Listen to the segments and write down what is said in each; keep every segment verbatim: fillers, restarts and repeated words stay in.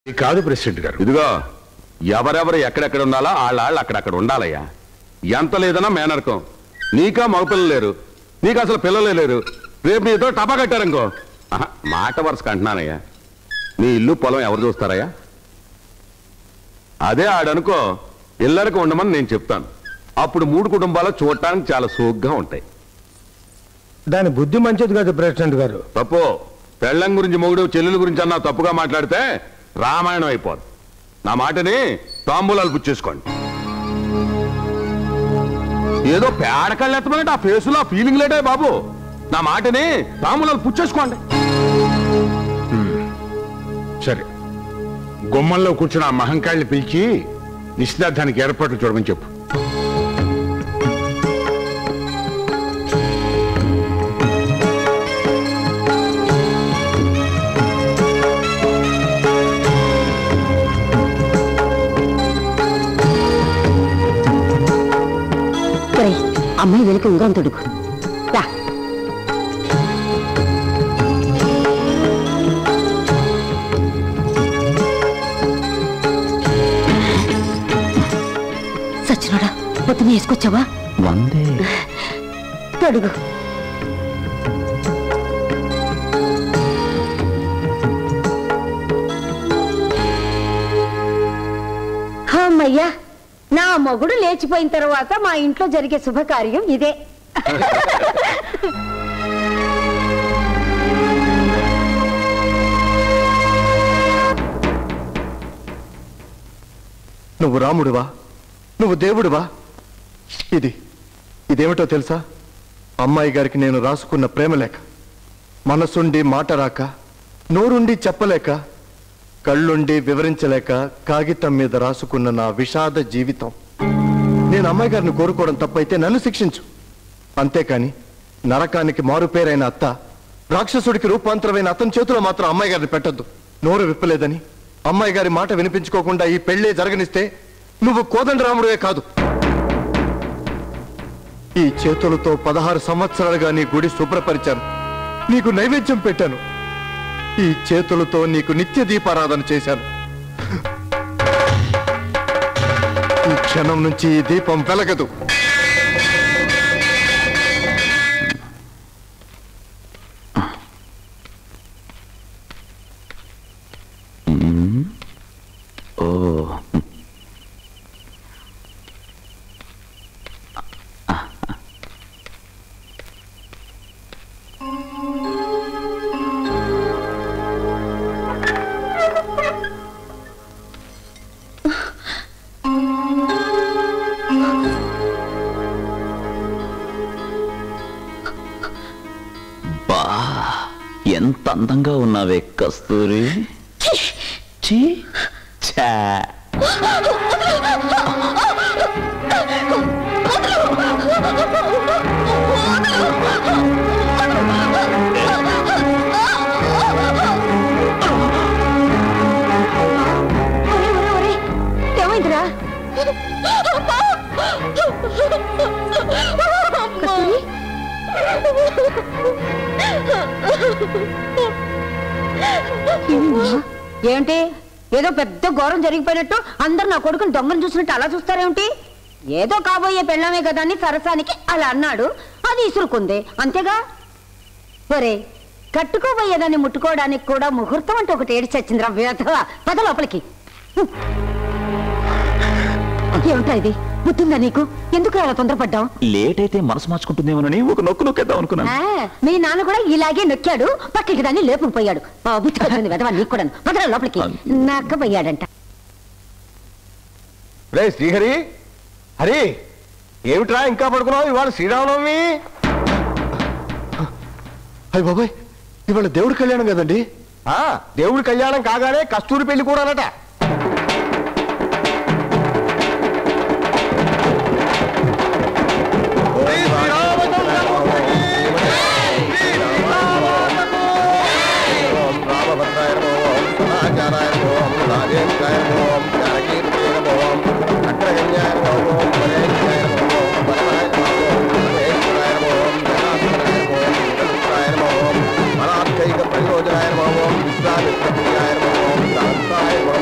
కాదు ప్రెసిడెంట్ గారు. ఇదిగో ఎవరెవరు ఎక్కడెక్కడ ఉండాలా వాళ్ళ అక్కడక్కడ ఉండాలయ్యా. ఎంత లేదన్నా మేనరకం. నీకా మగపిల్లలు లేరు, నీకు అసలు పిల్లలే లేరు. రేపు నీతో టపా కట్టారనుకో, మాట వరుసకు అంటున్నానయ్యా, నీ ఇల్లు పొలం ఎవరు చూస్తారయ్యా? అదే ఆడనుకో ఇల్లరికి ఉండమని నేను చెప్తాను. అప్పుడు మూడు కుటుంబాలు చూడటానికి చాలా సోగ్గా ఉంటాయి. దాని బుద్ధి మంచిది కాదు ప్రెసిడెంట్ గారు. తప్పు. పెళ్ళం గురించి మొగుడు చెల్లెల గురించి అన్నా తప్పుగా మాట్లాడితే రామాయణం అయిపోదు. నా మాటని తాంబూలాలు పుచ్చేసుకోండి. ఏదో పేడకళ్ళు ఎత్తమన్నట్టు ఆ ఫేసులో ఆ ఫీలింగ్ లేటే బాబు. నా మాటని తాంబూలాలు పుచ్చేసుకోండి. సరే, గుమ్మంలో కూర్చున్న ఆ మహంకాళ్ళని పిలిచి నిశ్చితార్థానికి ఏర్పాట్లు చూడమని చెప్పు. అమ్మాయి వెనుక ఉంగరం తొడుగు రా. సచ్చినోడా పొద్దున వేసుకొచ్చావా? వందే తొడుగు. అమ్మయ్యా, నా మొగుడు లేచిపోయిన తర్వాత మా ఇంట్లో జరిగే శుభకార్యం ఇదే. నువ్వు రాముడివా, నువ్వు దేవుడివా? ఇది ఇదేమిటో తెలుసా? అమ్మాయి గారికి నేను రాసుకున్న ప్రేమలేఖ. మనసుండి మాట రాక, నోరుండి చెప్పలేక, కళ్ళుండి వివరించలేక కాగితం మీద రాసుకున్న నా విషాద జీవితం. నేను అమ్మాయి గారిని కోరుకోవడం తప్పైతే నన్ను శిక్షించు. అంతేకాని నరకానికి మారుపేరైన అత్త, రాక్షసుడికి రూపాంతరమైన అతని చేతిలో మాత్రం అమ్మాయి గారిని పెట్టద్దు. నోరు విప్పలేదని అమ్మాయి గారి మాట వినిపించుకోకుండా ఈ పెళ్లే జరగనిస్తే నువ్వు కోదండరాముడే కాదు. ఈ చేతులతో పదహారు సంవత్సరాలుగా నీ గుడి శుభ్రపరిచాను, నీకు నైవేద్యం పెట్టాను. ఈ చేతులతో నీకు నిత్య దీపారాధన చేశాను. ఈ క్షణం నుంచి ఈ దీపం వెలగదు. ఎంత అందంగా ఉన్నావే కస్తూరి. చీ ఛా. ఏమైందిరా? ఏంటి ఏదో పెద్ద ఘోరం జరిగిపోయినట్టు అందరు నా కొడుకుని దొంగను చూసినట్టు అలా చూస్తారేమిటి? ఏదో కాబోయే పెళ్ళామే కదా అని సరసానికి అలా అన్నాడు, అది ఇసురుకుంది అంతేగా. ఒరే, కట్టుకోబోయేదాన్ని ముట్టుకోవడానికి కూడా ముహూర్తం అంటే ఒకటి ఏడి చచ్చిందిరా వేధవా. పద లోపలికి. ఏమిటా ఇది? బుద్ధిందా నీకు? ఎందుకు అలా తొందరపడ్డావు? లేట్ అయితే మనసు మార్చుకుంటుందేమోనని ఒక నొక్కు నొక్కేద్దాం అనుకున్నాను. మీ నాన్న కూడా ఇలాగే నొక్కాడు, పక్కకి దాన్ని లేపుకుపోయాడు. బుద్ధి వచ్చింది వెధవా నీకు కూడా. పదరా లోపలికి. నక్కబోయాడంట. రే శ్రీహరి, హరి, ఏమిట్రా ఇంకా పడుకున్నావు? ఇవాళ శ్రీరామనవమి. అయ్య బాబాయ్, ఇవాళ దేవుడి కళ్యాణం కదండి. దేవుడి కళ్యాణం కాగానే కస్తూరి పెళ్లి కూడా అనట. ప్రయోజనాయ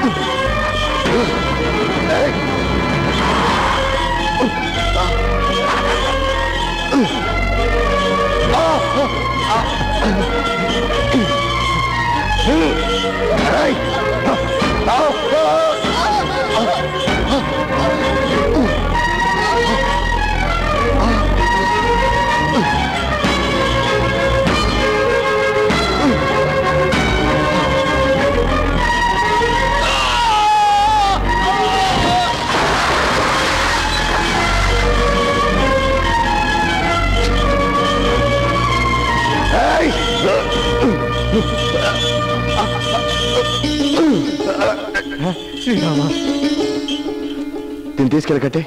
శ్రీరామ దీన్ని తీసుకెళ్ళకట్టే.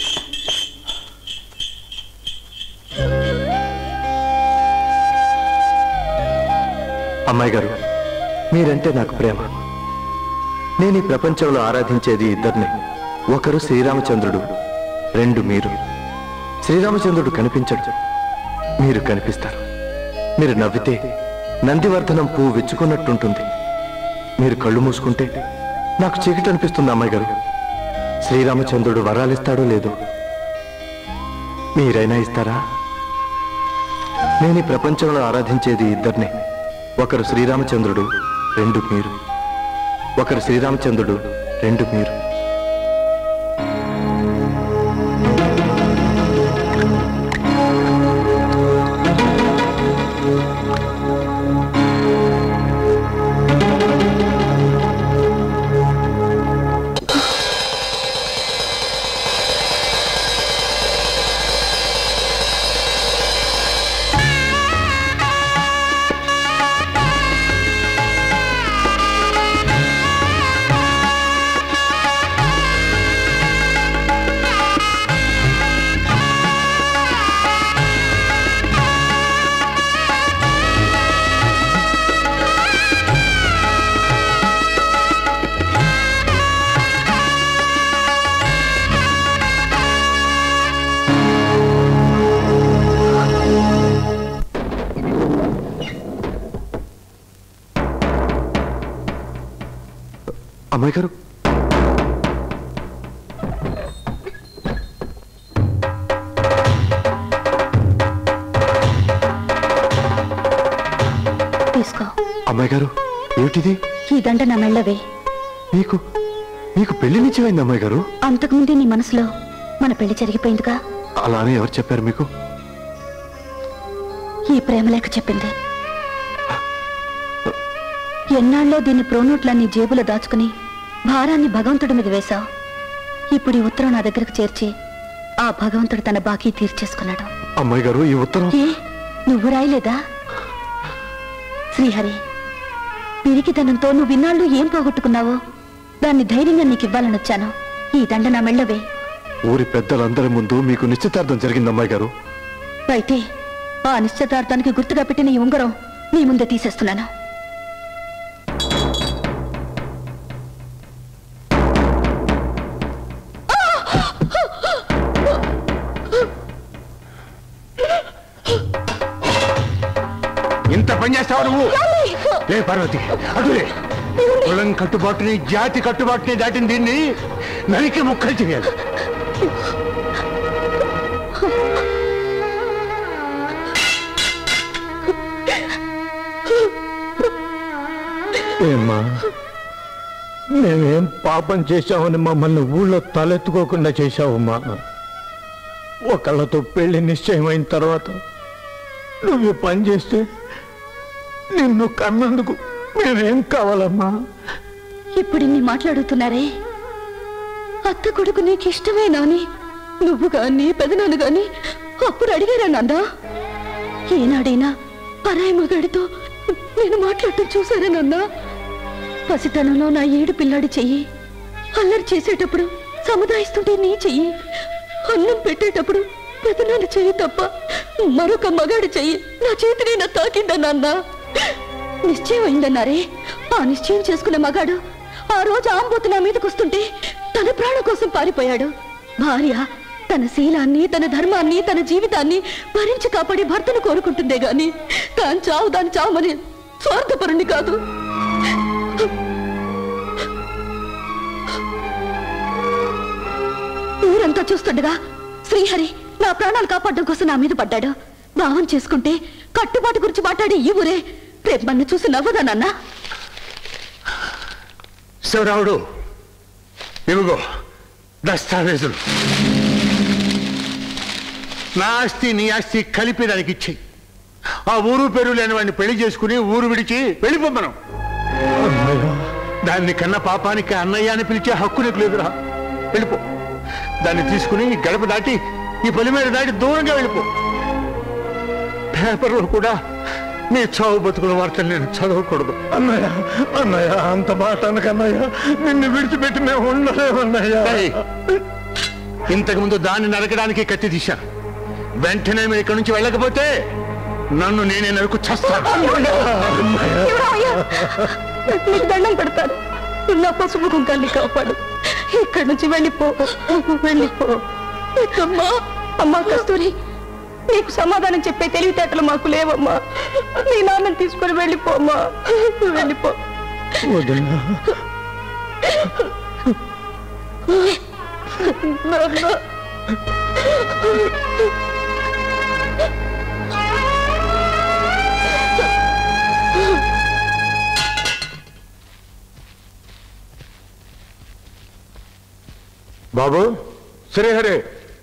అమ్మాయి గారు, మీరంటే నాకు ప్రేమ. నేను ఈ ప్రపంచంలో ఆరాధించేది ఇద్దరిని. ఒకరు శ్రీరామచంద్రుడు, రెండు మీరు. శ్రీరామచంద్రుడు కనిపించడు, మీరు కనిపిస్తారు. మీరు నవ్వితే నందివర్ధనం పువ్వు విచ్చుకున్నట్టుంటుంది. మీరు కళ్ళు మూసుకుంటే నాకు చీకటి అనిపిస్తుంది. అమ్మాయి గారు, శ్రీరామచంద్రుడు వరాలిస్తాడో లేదో మీరైనా ఇస్తారా? నేను ఈ ప్రపంచంలో ఆరాధించేది ఇద్దరిని. ఒకరు శ్రీరామచంద్రుడు, రెండు మీరు. ఒకరు శ్రీరామచంద్రుడు, రెండు మీరు. అమ్మాయి గారు, తీసుకో. అమ్మాయి గారు, ఏమిటిది? ఈ దండ నా మెళ్ళవే. మీకు మీకు పెళ్లి నిశ్చయమైంది అమ్మాయి గారు? అంతకుముందే నీ మనసులో మన పెళ్లి జరిగిపోయిందిగా. అలానే ఎవరు చెప్పారు మీకు? ఈ ప్రేమలేఖ చెప్పింది. ఎన్నాళ్ళో దీన్ని ప్రోనోట్లన్నీ జేబులో దాచుకుని భారాన్ని భగవంతుడి మీద వేశావు. ఇప్పుడు ఈ ఉత్తరం నా దగ్గరకు చేర్చి ఆ భగవంతుడు తన బాకీ తీర్చేసుకున్నాడు. అమ్మాయి గారు, ఈ ఉత్తరం ఏ నువ్వు రాయలేదా? శ్రీహరి, పిరికితనంతో నువ్వు ఇన్నాళ్ళు ఏం పోగొట్టుకున్నావో దాన్ని ధైర్యంగా నీకు ఇవ్వాలని వచ్చాను. ఈ దండ నా మెళ్ళవే. ఊరి పెద్దలందరి ముందు మీకు నిశ్చితార్థం జరిగింది అమ్మాయి గారు. అయితే ఆ నిశ్చితార్థానికి గుర్తుగా పెట్టిన ఈ ఉంగరం నీ ముందే తీసేస్తున్నాను. ఇంత పని చేస్తావు నువ్వు? లే పార్వతి, అటులే. కులం కట్టుబాటుని, జాతి కట్టుబాటుని దాటిన దీన్ని నరికి ముక్కలు చేయాలి. ఏమ్మా, మేమేం పాపం చేశామని మమ్మల్ని ఊళ్ళో తలెత్తుకోకుండా చేశావమ్మా. ఒకళ్ళతో పెళ్లి నిశ్చయమైన తర్వాత నువ్వు పని చేస్తే నిన్ను కన్నందుకు మేమేం కావాలమ్మా? ఇప్పుడు ఇన్ని మాట్లాడుతున్నారే, అత్త కొడుకు నీకు ఇష్టమేనా అని నువ్వు గాని పెదనాన్న గాని అప్పుడు అడిగారా నాన్న? ఏనాడైనా పరాయి మగాడితో నేను మాట్లాడటం చూసారా నాన్న? పసితనంలో నా ఏడు పిల్లాడి చెయ్యి అల్లరి చేసేటప్పుడు సముదాయిస్తుంటే నీ చెయ్యి, అన్నం పెట్టేటప్పుడు పెదనాన్న చెయ్యి తప్ప మరొక మగాడి చెయ్యి నా చేతిని నా తాకిందా నాన్న? నిశ్చయం అయిందన్నారే, ఆ నిశ్చయం చేసుకున్న మగాడు ఆ రోజు ఆంబోతు నా మీదకి వస్తుంటే తన ప్రాణం కోసం పారిపోయాడు. భార్య తన శీలాన్ని, తన ధర్మాన్ని, తన జీవితాన్ని భరించి కాపాడి భర్తను కోరుకుంటుందే గాని దాని చావు దాని చావుమని స్వార్థపరుణ్ణి కాదు. స్వార్థపరుణ్ణి కాదు. స్వార్థపరుణ్ణి కాదు. స్వార్థపరుణ్ణి కాదు. స్వార్థపరుణ్ణి కాదు. స్వార్థపరుణ్ణి కాదు. స్వార్థపరుణ్ణి కాదు. స్వార్థపరుణ్ణి కాదు. స్వార్థపరుణ్ణి కాదు. స్వార్థపరుణ్ణి కాదు. స్వార్థపరుణ్ణి కాదు. అంతా చూస్తుండగా శ్రీహరి నా ప్రాణాలు కాపాడడం కోసం నా మీద పడ్డాడు. భావం చేసుకుంటే కట్టుబాటు గురించి మాట్లాడే ఈ ఊరే రేపు నన్ను చూసి నవ్వదా నాన్న? శివరావుడు, ఇవిగో దస్తావేజులు. నా ఆస్తి నీ ఆస్తి కలిపి దానికి ఇచ్చేయి. ఆ ఊరు పేరు లేని వాడిని పెళ్లి చేసుకుని ఊరు విడిచి వెళ్ళిపోమ్మను. దాన్ని కన్న పాపానికి అన్నయ్య అని పిలిచే హక్కు నీకు లేదురా. వెళ్ళిపో. దాన్ని తీసుకుని గడప దాటి ఈ పొలిమేర దాటి దూరంగా వెళ్ళిపో. పేపర్లో కూడా నీ చావు బతుకుల వార్తలు నేను చదవకూడదు. అన్నయ్య అన్నయ్య అంత మాట అనకన్నయ్య, నిన్ను విడిచిపెట్టి మేము ఉండలేమన్నయ్య. ఇంతకుముందు దాన్ని నరకడానికి కత్తి తీశాను. వెంటనే మీరు ఇక్కడి నుంచి వెళ్ళకపోతే నన్ను నేనే నరుకు చేస్తాను. నీకు దండం పెడతాను. నా పసుపు కుంకాన్ని కాపాడు. ఇక్కడి నుంచి వెళ్ళిపో, వెళ్ళిపో. అమ్మా అమ్మా కస్తూరి, నీకు సమాధానం చెప్పే తెలివితేటలు మాకు లేవమ్మా. నీ నాన్నని తీసుకొని వెళ్ళిపోమ్మా, వెళ్ళిపో. బాబు, శ్రీహరి.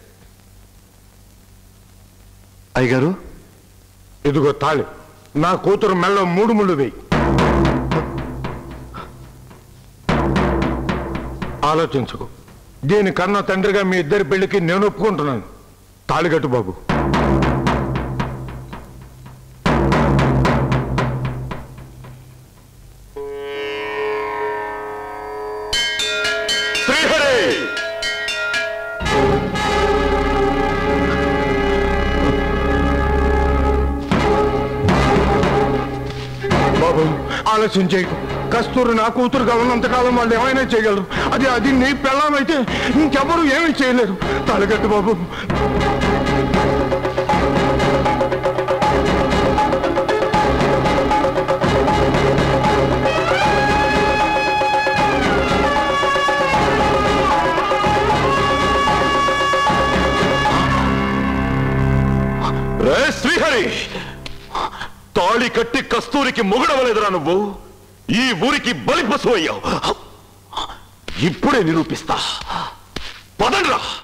అయ్యగారు, ఇదిగో తాళి. నా కూతురు మెల్ల మూడు ముళ్ళు వేయి. ఆలోచించుకో. దీని కన్నా తండ్రిగా మీ ఇద్దరి పెళ్లికి నేను ఒప్పుకుంటున్నాను. తాళిగట్టు బాబు. బాబు, ఆలస్యం చేయకు. కస్తూరు నా కూతురుగా ఉన్నంతకాలం వాళ్ళు ఏమైనా చేయగలరు. అది అది నీ పెళ్ళామైతే ఇంకెవరు ఏమీ చేయలేరు. తాళిగట్టు బాబు. రే శ్రీహరి, తాళి కట్టి కస్తూరికి మొగుడవలేదురా నువ్వు. ఈ ఊరికి బలి పశువు అయ్యావు. ఇప్పుడే నిరూపిస్తా. పదండ్రా.